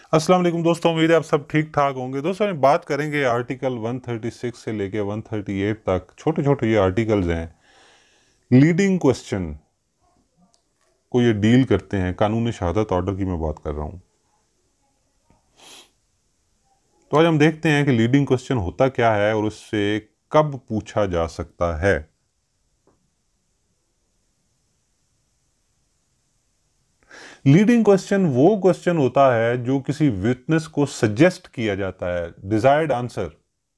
अस्सलाम वालेकुम दोस्तों, उम्मीद है आप सब ठीक ठाक होंगे। दोस्तों हम बात करेंगे आर्टिकल 136 से लेके 138 तक। छोटे छोटे ये आर्टिकल्स हैं, लीडिंग क्वेश्चन को ये डील करते हैं। कानून शहादत ऑर्डर की मैं बात कर रहा हूँ। तो आज हम देखते हैं कि लीडिंग क्वेश्चन होता क्या है और उससे कब पूछा जा सकता है। लीडिंग क्वेश्चन वो क्वेश्चन होता है जो किसी विटनेस को सजेस्ट किया जाता है, डिजायर्ड आंसर।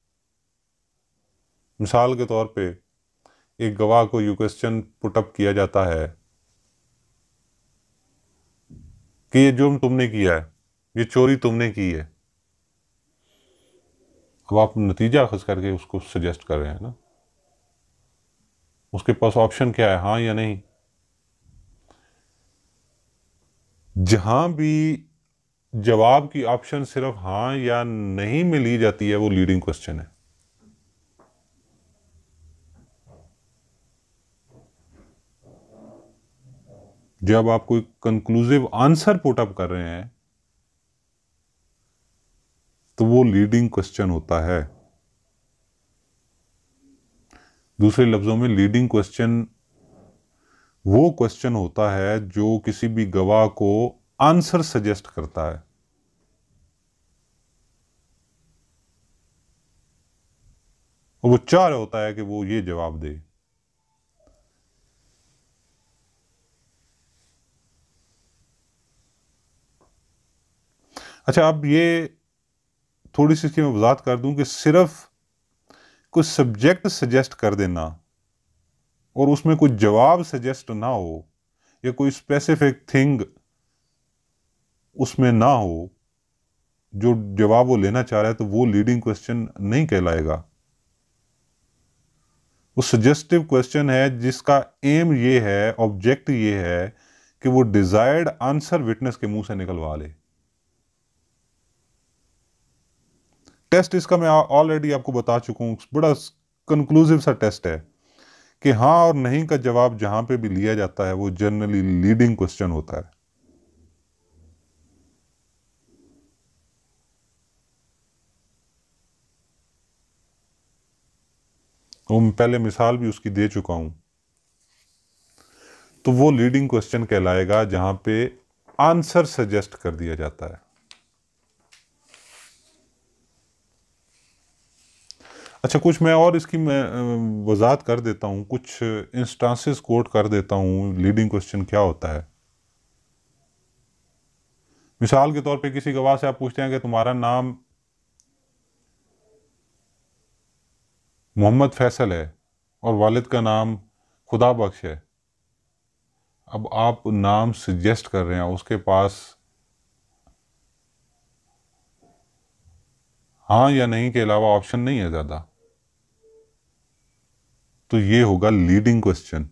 मिसाल के तौर पे एक गवाह को ये क्वेश्चन पुटअप किया जाता है कि ये जुर्म तुमने किया है, ये चोरी तुमने की है। अब आप नतीजा खस करके उसको सजेस्ट कर रहे हैं ना, उसके पास ऑप्शन क्या है, हाँ या नहीं। जहां भी जवाब की ऑप्शन सिर्फ हाँ या नहीं में ली जाती है वो लीडिंग क्वेश्चन है। जब आप कोई कंक्लूसिव आंसर पुटअप कर रहे हैं तो वो लीडिंग क्वेश्चन होता है। दूसरे लफ्जों में लीडिंग क्वेश्चन वो क्वेश्चन होता है जो किसी भी गवाह को आंसर सजेस्ट करता है। और वो चाह रहा होता है कि वो ये जवाब दे। अच्छा, अब ये थोड़ी सी इसकी मैं वजाहत कर दूं कि सिर्फ कुछ सब्जेक्ट सजेस्ट कर देना और उसमें कोई जवाब सजेस्ट ना हो या कोई स्पेसिफिक थिंग उसमें ना हो जो जवाब वो लेना चाह रहा है, तो वो लीडिंग क्वेश्चन नहीं कहलाएगा। वो सजेस्टिव क्वेश्चन है जिसका एम ये है, ऑब्जेक्ट ये है कि वो डिजायर्ड आंसर विटनेस के मुंह से निकलवा ले। टेस्ट इसका मैं ऑलरेडी आपको बता चुका हूं, बड़ा कंक्लूसिव सा टेस्ट है कि हाँ और नहीं का जवाब जहां पे भी लिया जाता है वो जनरली लीडिंग क्वेश्चन होता है। तो मैं पहले मिसाल भी उसकी दे चुका हूं। तो वो लीडिंग क्वेश्चन कहलाएगा जहां पे आंसर सजेस्ट कर दिया जाता है। अच्छा, कुछ मैं और इसकी मैं वजाहत कर देता हूं, कुछ इंस्टांसेस कोट कर देता हूं लीडिंग क्वेश्चन क्या होता है। मिसाल के तौर पे किसी गवाह से आप पूछते हैं कि तुम्हारा नाम मोहम्मद फैसल है और वालिद का नाम खुदा बख्श है। अब आप नाम सजेस्ट कर रहे हैं, उसके पास हाँ या नहीं के अलावा ऑप्शन नहीं है ज्यादा, तो ये होगा लीडिंग क्वेश्चन।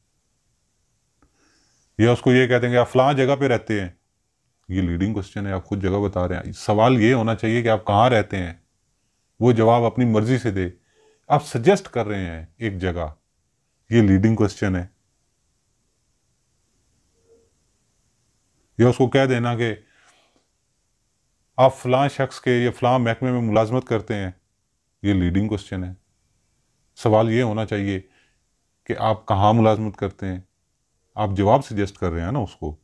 या उसको ये कहते हैं कि आप फलां जगह पे रहते हैं, ये लीडिंग क्वेश्चन है, आप खुद जगह बता रहे हैं। सवाल ये होना चाहिए कि आप कहाँ रहते हैं, वो जवाब अपनी मर्जी से दे। आप सजेस्ट कर रहे हैं एक जगह, ये लीडिंग क्वेश्चन है। या उसको कह देना कि आप फलां शख्स के या फलां महकमे में मुलाजमत करते हैं, ये लीडिंग क्वेश्चन है। सवाल ये होना चाहिए कि आप कहाँ मुलाजमत करते हैं, आप जवाब सजेस्ट कर रहे हैं ना उसको।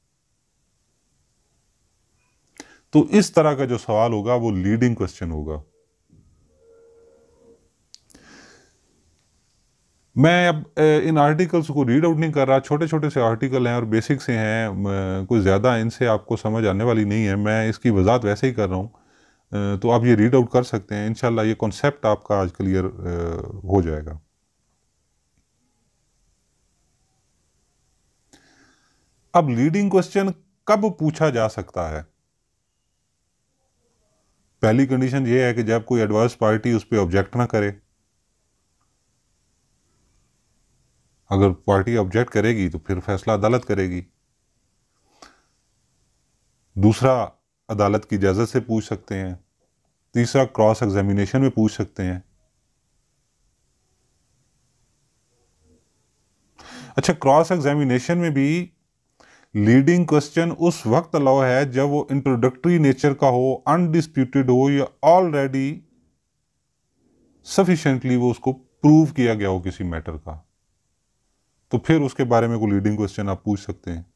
तो इस तरह का जो सवाल होगा वो लीडिंग क्वेश्चन होगा। मैं अब इन आर्टिकल्स को रीड आउट नहीं कर रहा, छोटे छोटे से आर्टिकल हैं और बेसिक से हैं, कोई ज़्यादा इनसे आपको समझ आने वाली नहीं है। मैं इसकी वजाहत वैसे ही कर रहा हूँ, तो आप ये रीड आउट कर सकते हैं। इंशाल्लाह ये कॉन्सेप्ट आपका आज क्लियर हो जाएगा। अब लीडिंग क्वेश्चन कब पूछा जा सकता है? पहली कंडीशन ये है कि जब कोई एडवर्स पार्टी उस पर ऑब्जेक्ट ना करे। अगर पार्टी ऑब्जेक्ट करेगी तो फिर फैसला अदालत करेगी। दूसरा, अदालत की इजाज़त से पूछ सकते हैं। तीसरा, क्रॉस एग्जामिनेशन में पूछ सकते हैं। अच्छा, क्रॉस एग्जामिनेशन में भी लीडिंग क्वेश्चन उस वक्त अलाउ है जब वो इंट्रोडक्टरी नेचर का हो, अनडिस्प्यूटेड हो या ऑलरेडी सफिशिएंटली वो उसको प्रूव किया गया हो किसी मैटर का, तो फिर उसके बारे में कोई लीडिंग क्वेश्चन आप पूछ सकते हैं।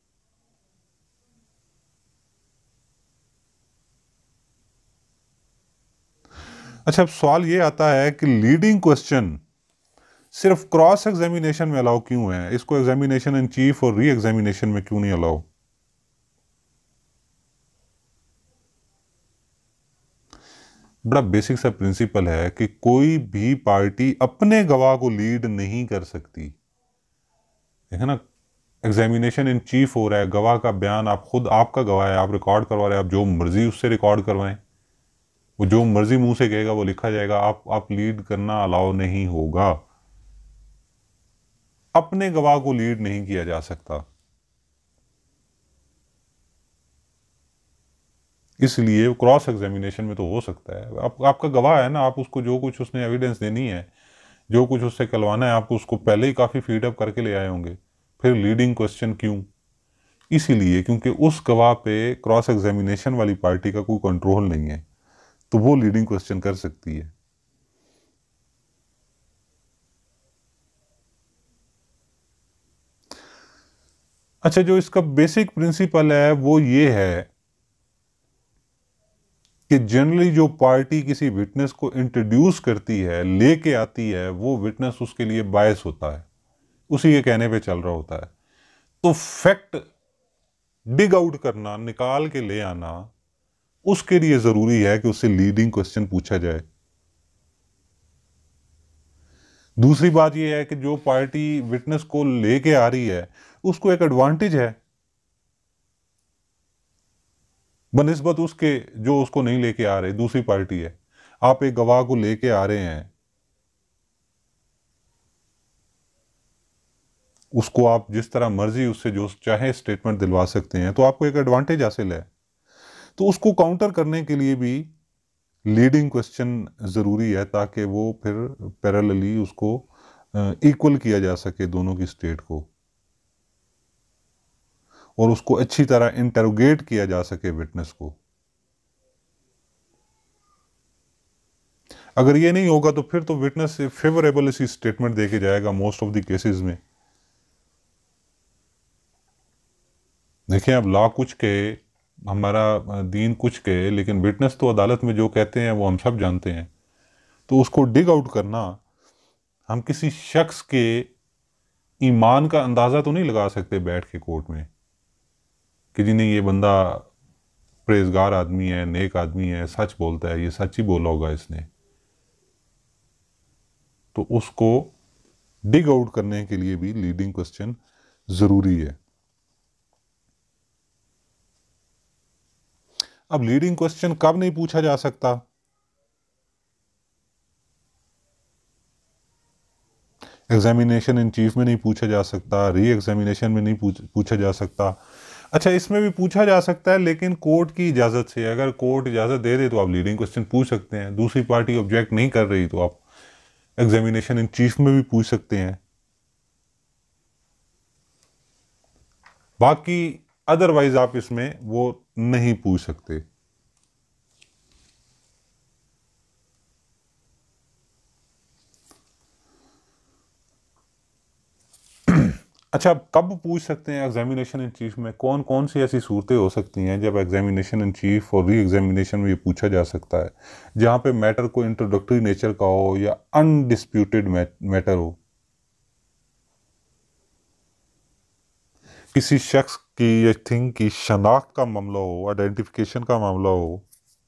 अच्छा, अब सवाल ये आता है कि लीडिंग क्वेश्चन सिर्फ क्रॉस एग्जामिनेशन में अलाउ क्यों है, इसको एग्जामिनेशन इन चीफ और री एग्जामिनेशन में क्यों नहीं अलाउ? बड़ा बेसिक सा प्रिंसिपल है कि कोई भी पार्टी अपने गवाह को लीड नहीं कर सकती, है ना। एग्जामिनेशन इन चीफ हो रहा है, गवाह का बयान आप खुद, आपका गवाह है, आप रिकॉर्ड करवा रहे हैं, आप जो मर्जी उससे रिकॉर्ड करवाएं, वो जो मर्जी मुंह से कहेगा वो लिखा जाएगा, आप लीड करना अलाउ नहीं होगा। अपने गवाह को लीड नहीं किया जा सकता। इसलिए क्रॉस एग्जामिनेशन में तो हो सकता है, आपका गवाह है ना, आप उसको जो कुछ उसने एविडेंस देनी है, जो कुछ उससे करवाना है, आप उसको पहले ही काफ़ी फीडअप करके ले आए होंगे। फिर लीडिंग क्वेश्चन क्यों? इसीलिए क्योंकि उस गवाह पे क्रॉस एग्जामिनेशन वाली पार्टी का कोई कंट्रोल नहीं है, तो वो लीडिंग क्वेश्चन कर सकती है। अच्छा, जो इसका बेसिक प्रिंसिपल है वो ये है कि जनरली जो पार्टी किसी विटनेस को इंट्रोड्यूस करती है, लेके आती है, वो विटनेस उसके लिए बायस होता है, उसी के कहने पे चल रहा होता है। तो फैक्ट डिग आउट करना, निकाल के ले आना, उसके लिए जरूरी है कि उससे लीडिंग क्वेश्चन पूछा जाए। दूसरी बात यह है कि जो पार्टी विटनेस को लेके आ रही है उसको एक एडवांटेज है बनिस्बत उसके जो उसको नहीं लेके आ रहे, दूसरी पार्टी है। आप एक गवाह को लेके आ रहे हैं, उसको आप जिस तरह मर्जी उससे जो चाहे स्टेटमेंट दिलवा सकते हैं, तो आपको एक एडवांटेज हासिल है। तो उसको काउंटर करने के लिए भी लीडिंग क्वेश्चन जरूरी है, ताकि वो फिर पैरेलली उसको इक्वल किया जा सके दोनों की स्टेट को, और उसको अच्छी तरह इंटरोगेट किया जा सके विटनेस को। अगर ये नहीं होगा तो फिर तो विटनेस फेवरेबल इसी स्टेटमेंट देके जाएगा मोस्ट ऑफ द केसेस में। देखिए, अब लॉ कुछ के, हमारा दीन कुछ के, लेकिन विटनेस तो अदालत में जो कहते हैं वो हम सब जानते हैं। तो उसको डिग आउट करना, हम किसी शख्स के ईमान का अंदाजा तो नहीं लगा सकते बैठ के कोर्ट में कि जी नहीं, ये बंदा परहेजगार आदमी है, नेक आदमी है, सच बोलता है, ये सच ही बोला होगा इसने। तो उसको डिग आउट करने के लिए भी लीडिंग क्वेश्चन जरूरी है। अब लीडिंग क्वेश्चन कब नहीं पूछा जा सकता? एग्जामिनेशन इन चीफ में नहीं पूछा जा सकता, री एग्जामिनेशन में नहीं पूछा जा सकता। अच्छा, इसमें भी पूछा जा सकता है लेकिन कोर्ट की इजाज़त से। अगर कोर्ट इजाज़त दे दे तो आप लीडिंग क्वेश्चन पूछ सकते हैं, दूसरी पार्टी ऑब्जेक्ट नहीं कर रही तो आप एग्जामिनेशन इन चीफ में भी पूछ सकते हैं। बाकी अदरवाइज आप इसमें वो नहीं पूछ सकते। अच्छा, अब कब पूछ सकते हैं एग्जामिनेशन इन चीफ में? कौन कौन सी ऐसी सूरतें हो सकती हैं जब एग्जामिनेशन इन चीफ और री एग्जामिनेशन में ये पूछा जा सकता है, जहां पे मैटर को इंट्रोडक्टरी नेचर का हो या अनडिस्प्यूटेड मैटर हो, किसी शख्स की या थिंग की शनाख्त का मामला हो, आइडेंटिफिकेशन का मामला हो।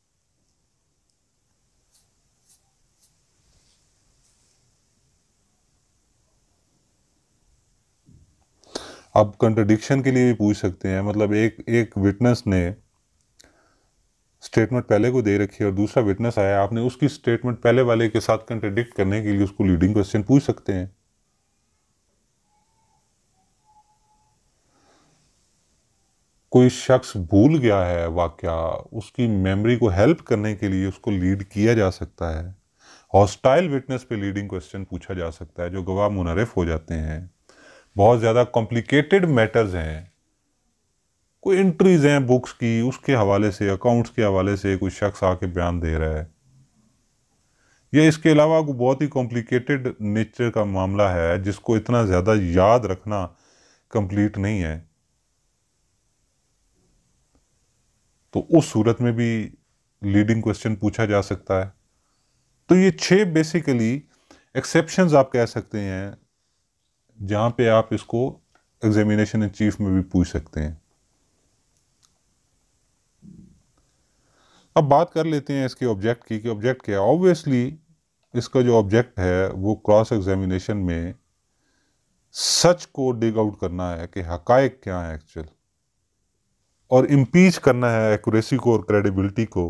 अब कंट्रडिक्शन के लिए भी पूछ सकते हैं, मतलब एक एक विटनेस ने स्टेटमेंट पहले को दे रखी है और दूसरा विटनेस आया, आपने उसकी स्टेटमेंट पहले वाले के साथ कंट्रडिक्ट करने के लिए उसको लीडिंग क्वेश्चन पूछ सकते हैं। कोई शख्स भूल गया है वाकया, उसकी मेमोरी को हेल्प करने के लिए उसको लीड किया जा सकता है। हॉस्टाइल विटनेस पे लीडिंग क्वेश्चन पूछा जा सकता है, जो गवाह मुनहरफ हो जाते हैं, बहुत ज़्यादा कॉम्प्लिकेटेड मैटर्स हैं, कोई एंट्रीज हैं बुक्स की, उसके हवाले से, अकाउंट्स के हवाले से कोई शख्स आके बयान दे रहा है, या इसके अलावा कोई बहुत ही कॉम्प्लिकेटेड नेचर का मामला है जिसको इतना ज़्यादा याद रखना कंप्लीट नहीं है, तो उस सूरत में भी लीडिंग क्वेश्चन पूछा जा सकता है। तो ये 6 बेसिकली एक्सेप्शंस आप कह सकते हैं जहां पे आप इसको एग्जामिनेशन इन चीफ में भी पूछ सकते हैं। अब बात कर लेते हैं इसके ऑब्जेक्ट की कि ऑब्जेक्ट क्या है। ऑब्वियसली इसका जो ऑब्जेक्ट है वो क्रॉस एग्जामिनेशन में सच को डिग आउट करना है कि हकायक क्या है एक्चुअल, और इम्पीच करना है एक्यूरेसी को और क्रेडिबिलिटी को,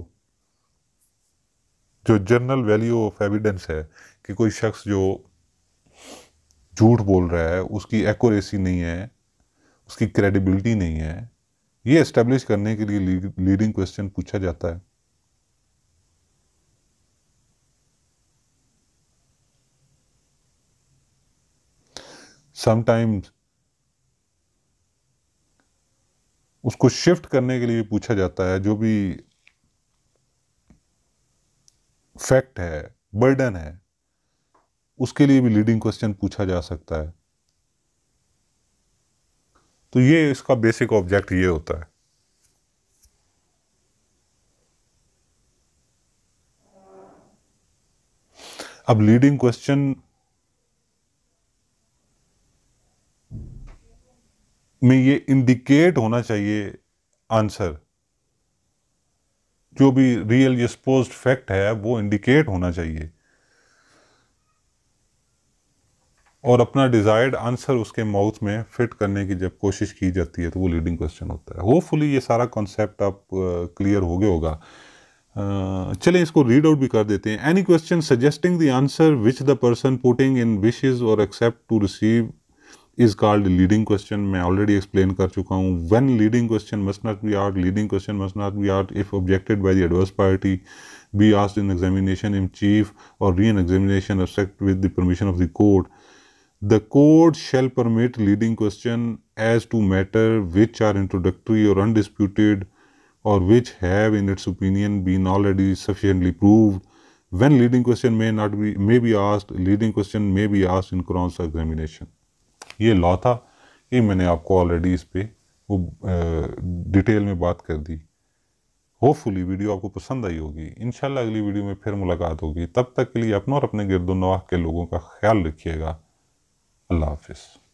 जो जनरल वैल्यू ऑफ एविडेंस है कि कोई शख्स जो झूठ बोल रहा है उसकी एक्यूरेसी नहीं है, उसकी क्रेडिबिलिटी नहीं है, ये एस्टेब्लिश करने के लिए लीडिंग क्वेश्चन पूछा जाता है। समटाइम्स उसको शिफ्ट करने के लिए पूछा जाता है, जो भी फैक्ट है, बर्डन है, उसके लिए भी लीडिंग क्वेश्चन पूछा जा सकता है। तो ये इसका बेसिक ऑब्जेक्ट ये होता है। अब लीडिंग क्वेश्चन में ये इंडिकेट होना चाहिए आंसर, जो भी रियल या सपोज्ड फैक्ट है वो इंडिकेट होना चाहिए, और अपना डिजायर्ड आंसर उसके माउथ में फिट करने की जब कोशिश की जाती है तो वो लीडिंग क्वेश्चन होता है। होपफुली ये सारा कॉन्सेप्ट आप क्लियर हो गया होगा। चलें इसको रीड आउट भी कर देते हैं। Any question suggesting the answer which the person putting in wishes or expect to receive is called leading question. मैं ऑलरेडी एक्सप्लेन कर चुका हूँ। When leading question must not be asked, leading question must not be asked if objected by the adverse party, be asked in examination in chief or re-examination except with the permission of the court. The court shall permit leading question as to matter which are introductory or undisputed, or which have in its opinion been already sufficiently proved. When leading question may be asked, leading question may be asked in cross examination. ये law था, ये मैंने आपको already इस पे वो detail में बात कर दी। होपफुली वीडियो आपको पसंद आई होगी। इंशाल्लाह अगली वीडियो में फिर मुलाकात होगी। तब तक के लिए अपना और अपने गिरदो नवाह के लोगों का ख्याल रखिएगा। अल्लाह हाफिज़।